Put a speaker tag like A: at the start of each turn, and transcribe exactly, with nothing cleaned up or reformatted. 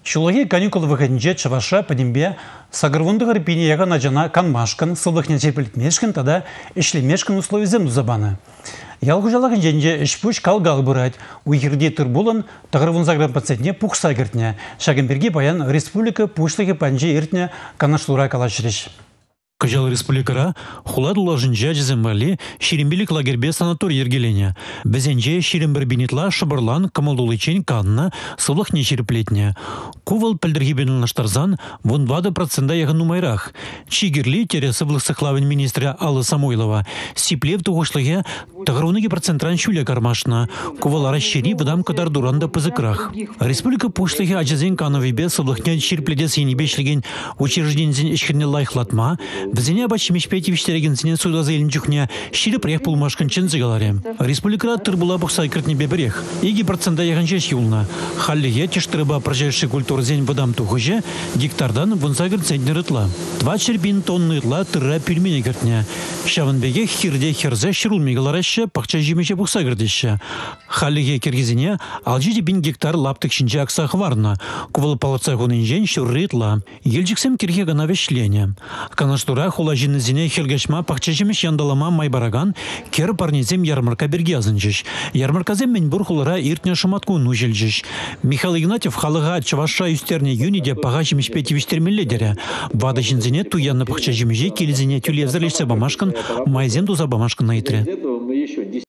A: Шулахи каникулы выходниче чаваша падимбе сагырвунды гарпине ягана жана канмашкан, сылдыхня чепілтмешкін, тада ішлемешкін условизен узабаны. Ялгужалағын женже ішпуш калгал бұрайд, уйхирде тұрбулын тағырвун загран пациентне пухса гертне, шагымберге баян республика пушлығы панже ертне канашлура калашырыш.
B: Кажал республикара хулад уложынжа жезембали ширимбилик лагербе санаторий ергелене. Безенже ширимбір бинитла шабырлан камалдулычен канна сылық не шириплетне. Кувал пәлдіргебенін наштарзан вон двадцать процентов яғын нумайрах. Чигерли тересі влықсықлавын министря Аллы Самойлова. Сиплев туғышлығы тағыруныги процентран шуля кармашна. Кувал арашшири вдам кадар дуранда пызыкрах. Республика пушлығы ажазен кановебе сылықне ширипледес енебешлеген учреждензен ішкірне лайхлатма. Бізіне бачимеш петевіштерегенсіне судазы елін жүхне шири прех пулмашкан чензігаларе. Республикара тұрбыла бұқсай кіртнебе берех. Еги процента яғын жеш юлна. Халлиге тештырыба прожайший культур зен выдам тухыже гектардан вунзагыр центнер ытла. Два чербин тонны ытла тырра пельмени кіртне. Шавынбеге хирде херзе шырул мегалараща пақча жемеше бұқса кірдеші. Халлиге кергезіне алжиде бин гектар лаптық шинче аксақ варна. Кувал палаца гонын жен шырры ытла. Елжіксем керге гана вешлене. Канаштура хула жинызіне хелгешма пақчажемеш яндалама майбараган кер парнезем ярмарка берге азынжыш. Ярмарказем мен бұр хулара иртне шаматку нужелжыш. Михаил Игнатьев халыға чаваша үстерне юниде паға жемеш петевіштермелледері. Вада жинзіне туянны пақчажемеже келізіне тюлезірлешсе бамашкан майзен дуза бамашкан айтыры.